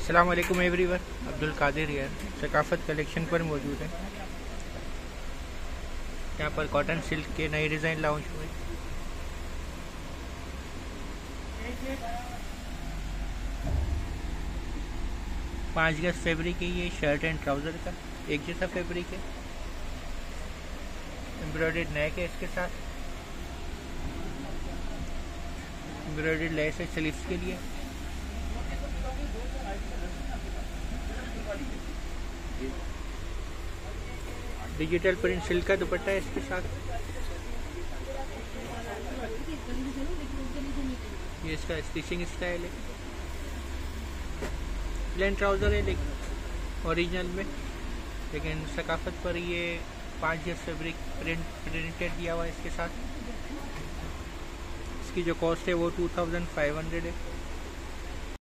अस्सलाम वालेकुम एवरीवन, अब्दुल कादिर यार सकाफत कलेक्शन पर मौजूद है। यहाँ पर कॉटन सिल्क के नए डिज़ाइन लॉन्च हुए। पाँच गज फैब्रिक है, ये शर्ट एंड ट्राउज़र का एक जैसा फैब्रिक है। एम्ब्रॉयडर्ड नेक है, इसके साथ एम्ब्रॉयडर्ड लेस है स्लीव्स के लिए। डिजिटल प्रिंट सिल्क का दुपट्टा है इसके साथ। ये इसका स्टिचिंग स्टाइल है। प्लेन ट्राउज़र है लेकिन ओरिजिनल में, लेकिन सकाफत पर ये 5 गज फैब्रिक प्रिंटेड दिया हुआ है इसके साथ। इसकी जो कॉस्ट है वो 2500 है।